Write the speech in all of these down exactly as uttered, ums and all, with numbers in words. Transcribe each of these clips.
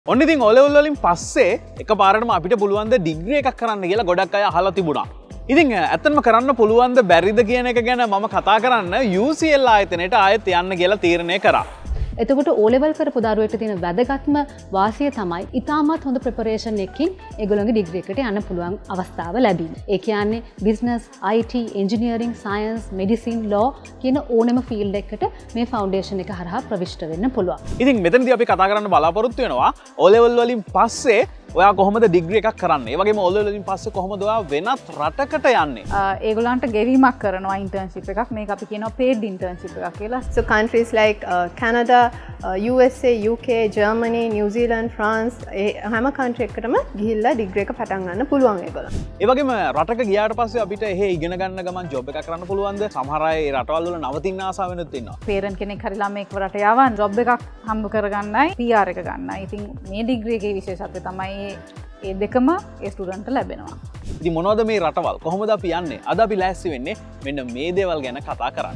ඔන්න ඉතින් O level වලින් පස්සේ එකපාරටම අපිට පුළුවන් ද ඩිග්‍රී එකක් කරන්න කියලා ගොඩක් අය අහලා තිබුණා. ඉතින් ඇත්තටම කරන්න පුළුවන් ද බැරිද කියන එක ගැන මම කතා කරන්න U C L ආයතනයට ආයෙත් යන්න කියලා තීරණය කරා. එතකොට O level කරපු දරුවෙක්ට තියෙන වැදගත්ම වාසිය තමයි ඉතාමත් හොඳ ප්‍රෙපරේෂන් එකකින් ඒගොල්ලන්ගේ ඩිග්‍රී එකට යන්න පුළුවන් අවස්ථාව ලැබීම. ඒ කියන්නේ business, I T, engineering, science, medicine, law කියන ඕනෙම ෆීල්ඩ් එකකට මේ ෆවුන්ඩේෂන් එක හරහා ප්‍රවිෂ්ඨ වෙන්න පුළුවන්. ඉතින් මෙතනදී අපි කතා කරන්න බලාපොරොත්තු වෙනවා O level වලින් පස්සේ ඔයා කොහොමද ඩිග්‍රී එකක් කරන්නේ? ඒ වගේම O level වලින් පස්සේ කොහොමද ඔයා වෙනත් රටකට යන්නේ? ඒගොල්ලන්ට ගෙවීමක් කරනවා ඉන්ටර්න්ෂිප් එකක්. මේක අපි කියනවා paid internship එකක් කියලා. So countries like uh, Canada, uh, U S A, U K, Germany, New Zealand, France ඒ හැම country එකකටම ගිහිල්ලා ඩිග්‍රී එක පටන් ගන්න පුළුවන් ඒගොල්ලන්. ඒ වගේම රටක ගියාට පස්සේ අපිට එහෙ ඉගෙන ගන්න ගමන් ජොබ් එකක් කරන්න පුළුවන්ද? සමහර අය ඒ රටවල් වල නවතින්න ආසාව වෙනුත් ඉන්නවා. පේරන්ට් කෙනෙක් හරි ළමෙක් රට යවන්න ජොබ් එකක් හම්බ කරගන්නයි P R එක ගන්නයි. ඉතින් මේ ඩිග්‍රී එකේ විශේෂත්වය තමයි ඒ දෙකම ඒ ස්ටුඩන්ට්ට ලැබෙනවා. ඉතින් මොනවද මේ රටවල්? කොහොමද අපි යන්නේ? අද අපි ලෑස්ති වෙන්නේ මෙන්න මේ දේවල් ගැන කතා කරන්න.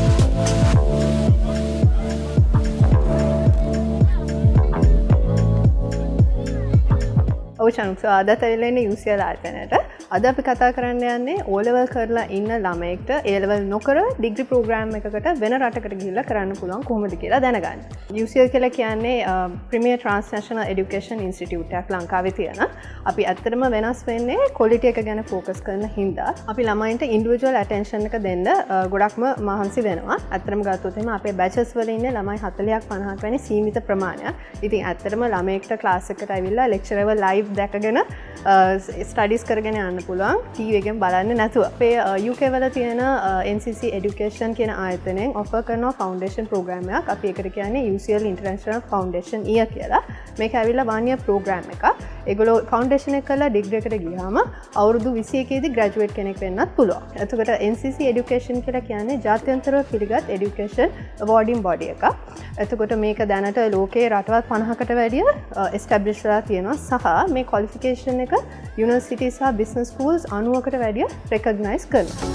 ඔව් Chanux අදත් ඇවිල්ලා ඉන්නේ U C L ආයතනයට. අද අපි කතා කරන්න යන්නේ O level කරලා ඉන්න ළමයෙක්ට A level නොකර ඩිග්‍රී ප්‍රෝග්‍රෑම් එකකට වෙන රටකට ගිහිල්ලා කරන්න පුළුවන් කොහොමද කියලා දැනගන්න. U C L කියලා කියන්නේ Premier Transnational Education Institute එකක් ලංකාවේ තියෙන. අපි ඇත්තටම වෙනස් වෙන්නේ quality එක ගැන focus කරන හින්දා අපි ළමයින්ට individual attention එක දෙන්න ගොඩක්ම මහන්සි වෙනවා. ඇත්තටම ගත්තොත් එහෙම අපේ batches වල ඉන්නේ ළමයි හතලිහක් පනහක් වැනි සීමිත ප්‍රමාණයක්. ඉතින් ඇත්තටම ළමයෙක්ට class එකට ඇවිල්ලා lecture එක live දැකගෙන ස්ටඩීස් කරගෙන යන්න පුළුවන් ටීවී එකෙන් බලන්න නැතුව. අපේ U K වල තියෙන N C C Education කියන ආයතනයෙන් offer කරන foundation program එකක්. අපි ඒකට කියන්නේ U C L International Foundation Year කියලා. මේක ඇවිල්ලා one year program එකක්. ඒගොල්ලෝ foundation එක කරලා degree එකට ගියාම අවුරුදු විසි එකේදී graduate කෙනෙක් වෙන්නත් පුළුවන්. එතකොට N C C Education කියලා කියන්නේ ජාත්‍යන්තරව පිළිගත් education awarding body එකක්. එතකොට මේක දැනට ලෝකයේ රටවල් පනහකට වැඩිය establish වෙලා තියෙනවා සහ මේ qualification එක university සහ business schools අනූවකට වැඩිය recognize කරනවා.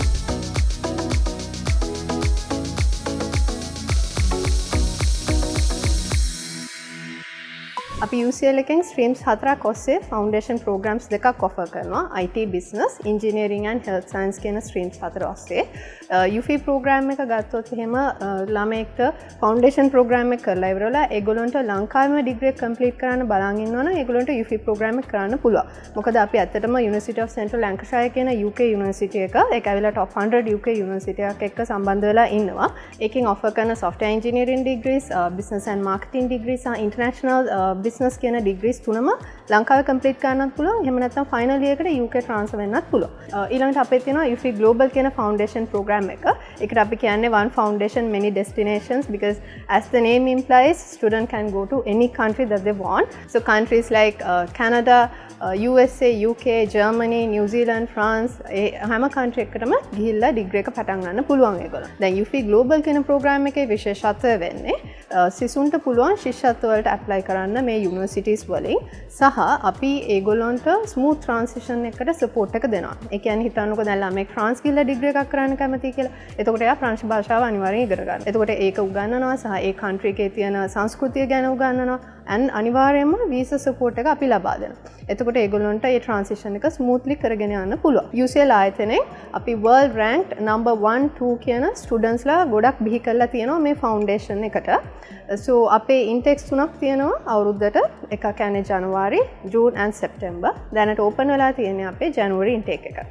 අපි U C L එකෙන් streams හතරක් ඔස්සේ foundation programs දෙකක් offer කරනවා. I T, business, engineering and health science කියන streams හතර ඔස්සේ. U F I program එක ගත්තොත් එහෙම ළමයෙක්ට foundation program එක කරලා ඉවරලා ඒගොල්ලන්ට ලංකාවේම degree එක complete කරන්න බලන් ඉන්නවනම් ඒගොල්ලන්ට U F I program එක කරන්න පුළුවන්. මොකද අපි ඇත්තටම University of Central Lancashire කියන U K university එක ඒක ඇවිල්ලා top one hundred U K university එකක් එක්ක සම්බන්ධ වෙලා ඉන්නවා. ඒකෙන් offer කරන software engineering degrees, uh, business and marketing degrees සහ international uh, business කියන degrees තුනම ලංකාවේ complete කරන්නත් පුළුවන්. එහෙම නැත්නම් final year එකට U K transfer වෙන්නත් පුළුවන්. uh, ඊළඟට අපේ තියෙනවා U F I global කියන foundation program එක. ඒකට අපි කියන්නේ one foundation many destinations because as the name implies student can go to any country that they want. So countries like uh, Canada, uh, U S A, U K, Germany, New Zealand, France ඒ හැම country එකකටම ගිහිල්ලා degree එක පටන් ගන්න පුළුවන් ඒගොල්ලෝ. දැන් U F I global කියන program එකේ විශේෂත්වය වෙන්නේ සිසුන්ට පුළුවන් ශිෂ්‍යත්ව වලට apply කරන්න මේ universities වලින් සහ අපි ඒගොල්ලන්ට smooth transition එකකට support එක දෙනවා. ඒ කියන්නේ හිතන්නකෝ දැන් ළමෙක් France ගිහලා degree එකක් කරන්න කැමති කියලා. එතකොට එයා ප්‍රංශ භාෂාව අනිවාර්යෙන් ඉගෙන ගන්න. එතකොට ඒක උගන්වනවා සහ ඒ country එකේ තියෙන සංස්කෘතිය ගැන උගන්වනවා and අනිවාර්යයෙන්ම visa support එක අපි ලබා දෙනවා. එතකොට ඒගොල්ලන්ට මේ transition එක smoothly කරගෙන යන්න පුළුවන්. U C L ආයතනයෙන් අපි world ranked number one two කියන students ලා ගොඩක් බිහි කරලා තියෙනවා මේ foundation එකට. So අපේ intakes තුනක් තියෙනවා අවුරුද්දට. එකක් කියන්නේ ජනවාරි, ජූන් and සෙප්තැම්බර්. දැනට open වෙලා තියෙන්නේ අපේ ජනවාරි intake එක.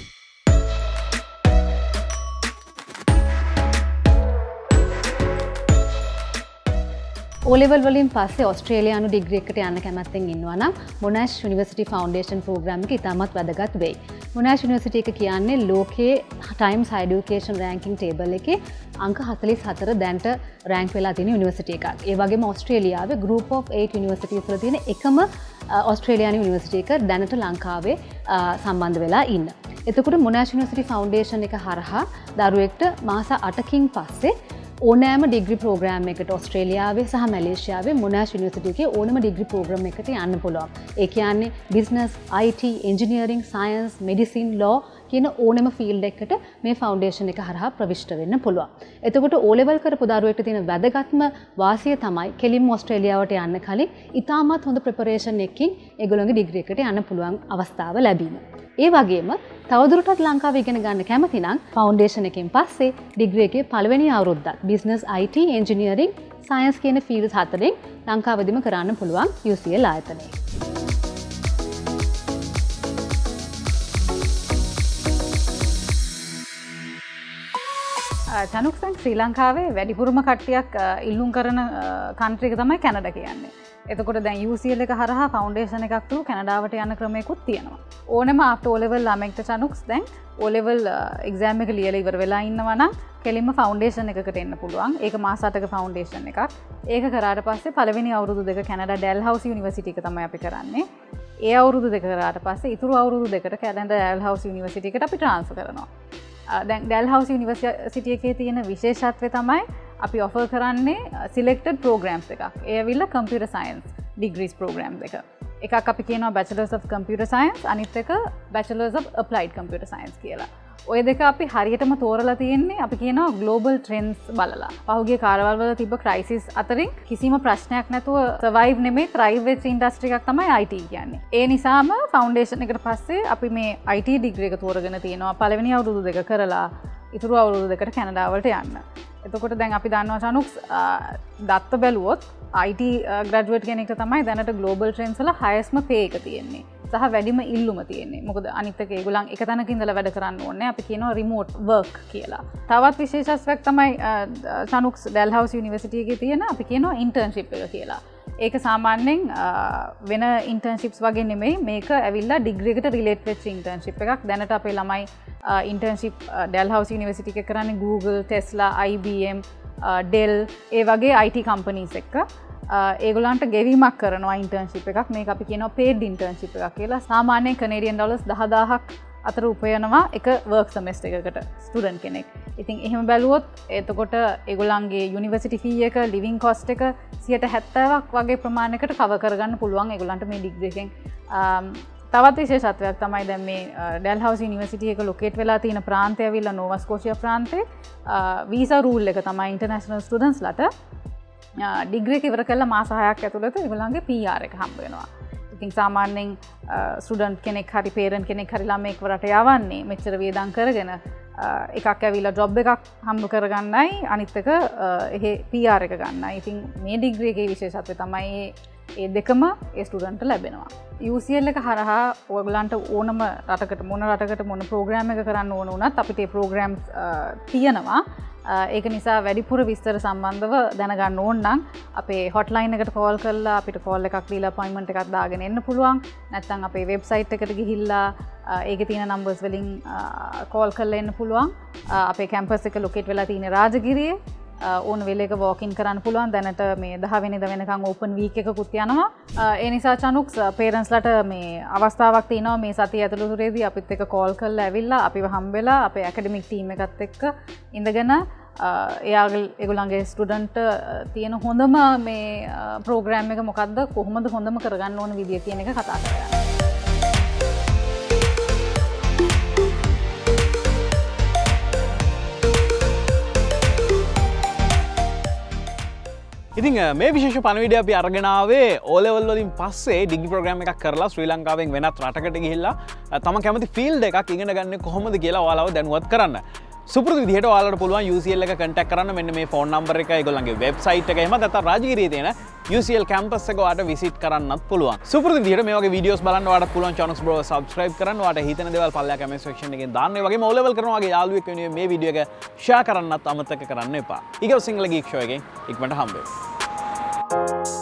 O level වලින් පස්සේ ඕස්ට්‍රේලියානු ඩිග්‍රී එකකට යන්න කැමැත්තෙන් ඉන්නවා නම් Monash University Foundation program එක ඉතාමත් වැදගත් වෙයි. Monash University එක කියන්නේ ලෝකයේ Times Higher Education ranking table එකේ අංක හතළිස් හතර දැන්ට රෑන්ක් වෙලා තියෙන යුනිවර්සිටි එකක්. ඒ වගේම ඕස්ට්‍රේලියාවේ group of eight universities වල තියෙන එකම ඕස්ට්‍රේලියානු යුනිවර්සිටි එක දැනට ලංකාවේ සම්බන්ධ වෙලා ඉන්න. එතකොට Monash University Foundation එක හරහා දරුවෙක්ට මාස අටකින් පස්සේ ඕනෑම ඩිග්‍රී ප්‍රෝග්‍රෑම් එකට ඔස්ට්‍රේලියාවේ සහ මැලේසියාවේ මොනාෂ් යුනිවර්සිටි එකේ ඕනම ඩිග්‍රී ප්‍රෝග්‍රෑම් එකකට යන්න පුළුවන්. ඒ කියන්නේ business, I T, engineering, science, medicine, law කියන ඕනෑම ෆීල්ඩ් එකකට මේ ෆවුන්ඩේෂන් එක හරහා ප්‍රවිෂ්ඨ වෙන්න පුළුවන්. එතකොට O level කරපු දරුවෙක්ට තියෙන වැදගත්ම වාසිය තමයි කෙලින්ම ඕස්ට්‍රේලියාවට යන්න කලින් ඉතාමත් හොඳ ප්‍රෙපරේෂන් එකකින් ඒගොල්ලෝගේ ඩිග්‍රී එකට යන්න පුළුවන් අවස්ථාව ලැබීම. ඒ වගේම තවදුරටත් ලංකාවේ ඉගෙන ගන්න කැමති නම් ෆවුන්ඩේෂන් එකෙන් පස්සේ ඩිග්‍රී එකේ පළවෙනි අවුරුද්දත් business I T engineering science කියන ෆීල්ඩ්ස් හතරෙන් ලංකාවේදීම කරන්න පුළුවන් U C L ආයතනයේ. චනුක් දැන් ශ්‍රී ලංකාවේ වැඩිපුරම කට්ටියක් ඉල්ලුම් කරන කන්ට්‍රි එක තමයි කැනඩා කියන්නේ. එතකොට දැන් U C L එක හරහා ෆවුන්ඩේෂන් එකක් තුරු කැනඩාවට යන ක්‍රමයකුත් තියෙනවා. ඕනෙම after O level ළමෙක්ට චනුක්ස් දැන් O level exam එක ලියලා ඉවර වෙලා ඉන්නවා නම් කෙලින්ම ෆවුන්ඩේෂන් එකකට එන්න පුළුවන්. ඒක මාස අටක ෆවුන්ඩේෂන් එකක්. ඒක කරාට පස්සේ පළවෙනි අවුරුදු දෙක කැනඩා ඩැල්හවුස් යුනිවර්සිටි එක තමයි අපි කරන්නේ. ඒ අවුරුදු දෙක කරාට පස්සේ ඉතුරු අවුරුදු දෙකට කැනඩා ඩැල්හවුස් යුනිවර්සිටි එකට අපි ට්‍රාන්ස්ෆර් කරනවා. දැන් ඩැල්හවුස් යුනිවර්සිටි එකේ තියෙන විශේෂත්වය තමයි අපි ඔෆර් කරන්නේ සිලෙක්ටඩ් ප්‍රෝග්‍රෑම්ස් එකක්. ඒ ඇවිල්ලා කම්පියුටර් සයන්ස් ඩිග්‍රීස් ප්‍රෝග්‍රෑම් එක. එකක් අපි කියනවා බැචලර්ස් ඔෆ් කම්පියුටර් සයන්ස්, අනිත් එක bachelors of applied computer science කියලා. ඔය දෙක අපි හරියටම තෝරලා තියෙන්නේ අපි කියනවා ග්ලෝබල් ට්‍රෙන්ඩ්ස් බලලා. පහුගිය කාලවල වල තිබ්බ ක්‍රයිසිස් අතරින් කිසිම ප්‍රශ්නයක් නැතුව සර්වයිව් නෙමෙයි ත්‍රයිව් වෙච්ච ඉන්ඩස්ට්‍රි එකක් තමයි I T කියන්නේ. ඒ නිසාම ෆවුන්ඩේෂන් එකට පස්සේ අපි මේ I T ඩිග්‍රී එක තෝරගෙන තියෙනවා පළවෙනි අවුරුදු දෙක කරලා ඉතුරු අවුරුදු දෙකට කැනඩාවලට යන්න. එතකොට දැන් අපි දන්නවා චනුක්ස් දත්ත බැලුවොත් I T ග්‍රැජුවේට් කෙනෙක් තමයි දැනට ග්ලෝබල් ට්‍රෙන්ඩ්ස් වල highestම pay එක තියෙන්නේ. සහ වැඩිම ඉල්ලුම තියෙන්නේ. මොකද අනිත් එක ඒගොල්ලන් එක තැනක ඉඳලා වැඩ කරන්න ඕනේ. අපි කියනවා රිමෝට් වර්ක් කියලා. තවත් විශේෂත්වයක් තමයි චනුක්ස් ඩැල්හවුස් යුනිවර්සිටි එකේ තියෙන අපි කියනවා ඉන්ටර්න්ෂිප් එක කියලා. ඒක සාමාන්‍යයෙන් වෙන ඉන්ටර්න්ෂිප්ස් වගේ නෙමෙයි. මේක ඇවිල්ලා ඩිග්‍රී එකට රිලේට් වෙච්ච ඉන්ටර්න්ෂිප් එකක්. දැනට අපේ ළමයි ඉන්ටර්න්ෂිප් ඩැල්හවුස් යුනිවර්සිටි එකේ කරන්නේ Google, Tesla, I B M, Dell ඒ වගේ I T කම්පනීස් එක්ක. ඒගොල්ලන්ට ගෙවීමක් කරනවා ඉන්ටර්න්ෂිප් එකක්. මේක අපි කියනවා paid internship එකක් කියලා. සාමාන්‍යයෙන් කැනේඩියන් ඩොලර්ස් දහදාහක් අතර උපයනවා එක වර්ක් සෙමෙස්ටර් එකකට ස්ටුඩන්ට් කෙනෙක්. ඉතින් එහෙම බැලුවොත් එතකොට ඒගොල්ලන්ගේ යුනිවර්සිටි ෆී එක, ලිවිං කොස්ට් එක සියයට හැත්තෑවක් වගේ ප්‍රමාණයකට කවර් කරගන්න පුළුවන් ඒගොල්ලන්ට මේ ඩිග්‍රී එකෙන්. තවත් විශේෂත්වයක් තමයි දැන් මේ ඩැල්හවුස් යුනිවර්සිටි එක ලොකේට් වෙලා තියෙන ප්‍රාන්තය ඇවිල්ලා නෝවා ස්කෝෂියා ප්‍රාන්තේ. වීසා රූල් එක තමයි ඉන්ටර්නැෂනල් ස්ටුඩන්ට්ස්ලාට ඩිග්‍රී එක ඉවර කළා මාස හයක් ඇතුළත ඒගොල්ලන්ගේ P R එක හම්බ වෙනවා. ඉතින් සාමාන්‍යයෙන් ස්ටුඩන්ට් කෙනෙක් හරි පේරන්ට් කෙනෙක් හරි ළමෙක් වරට යවන්නේ මෙච්චර වියදම් කරගෙන එකක් ඇවිල්ලා ජොබ් එකක් හම්බ කරගන්නයි අනිත් එක එහෙ P R එක ගන්නයි. ඉතින් මේ ඩිග්‍රී එකේ විශේෂත්වය තමයි ඒ දෙකම ඒ ස්ටුඩන්ට්ට ලැබෙනවා. U C L එක හරහා ඔයගලන්ට ඕනම රටකට මොන රටකට මොන ප්‍රෝග්‍රෑම් එක කරන්න ඕන වුණත් අපිට ඒ ප්‍රෝග්‍රෑම්ස් තියෙනවා. ඒක නිසා වැඩිපුර විස්තර සම්බන්ධව දැනගන්න ඕන නම් අපේ හොට්ලයින් එකට කෝල් කරලා අපිට කෝල් එකක් දීලා අපොයින්ට්මන්ට් එකක් දාගෙන එන්න පුළුවන්. නැත්නම් අපේ වෙබ්සයිට් එකට ගිහිල්ලා ඒකේ තියෙන නම්බර්ස් වලින් කෝල් කරලා එන්න පුළුවන්. අපේ කැම්පස් එක ලොකේට් වෙලා තියෙන රාජගිරියේ ඕන වෙලේක වෝකින් කරන්න පුළුවන්. දැනට මේ දහ වෙනිදා වෙනකන් ඕපන් වීක් එකකුත් යනවා. ඒ නිසා චනුක්ස් පේරන්ට්ස්ලාට මේ අවස්ථාවක් තියෙනවා මේ සතිය ඇතුළතදී අපිත් එක්ක කෝල් කරලා ඇවිල්ලා අපිව හම්බෙලා අපේ ඇකඩමික් ටීම් එකත් එක්ක ඉඳගෙන එයාගේ ඒගොල්ලන්ගේ ස්ටුඩන්ට් තියෙන හොඳම මේ ප්‍රෝග්‍රෑම් එක මොකද්ද, කොහොමද හොඳම කරගන්න ඕන විදිය කියන එක කතා කරගන්න. ඉතින් මේ විශේෂ පණවිඩය අපි අරගෙන ආවේ O level වලින් පස්සේ ඩිග්‍රී ප්‍රෝග්‍රෑම් එකක් කරලා ශ්‍රී ලංකාවෙන් වෙනත් රටකට ගිහිල්ලා තම කැමති ෆීල්ඩ් එකක් ඉගෙන ගන්න කොහොමද කියලා ඔයාලව දැනුවත් කරන්න. සුපුරුදු විදිහට ඔයාලට පුළුවන් U C L එක කන්ටැක්ට් කරන්න. මෙන්න මේ ෆෝන් නම්බර් එක, ඒගොල්ලන්ගේ වෙබ්සයිට් එක, එහෙම නැත්නම් රාජගිරියේ තියෙන U C L කැම්පස් එක ඔයාලට විසිට් කරන්නත් පුළුවන්. සුපුරුදු විදිහට මේ වගේ වීඩියෝස් බලන්න ඔයාලට පුළුවන් Chanux bro subscribe කරන්න. ඔයාලට හිතෙන දේවල් පල්ලෙහා කමෙන්ට් සෙක්ෂන් එකෙන් දාන්න. ඒ වගේම O level කරනවා වගේ යාළුවෙක් වෙනුවෙන් මේ වීඩියෝ එක share කරන්නත් අමතක කරන්න එපා. ඊගොල්ලෝ සිංහල ගීක් ෂෝ එකෙන් ඉක්මනට හම්බ වෙමු.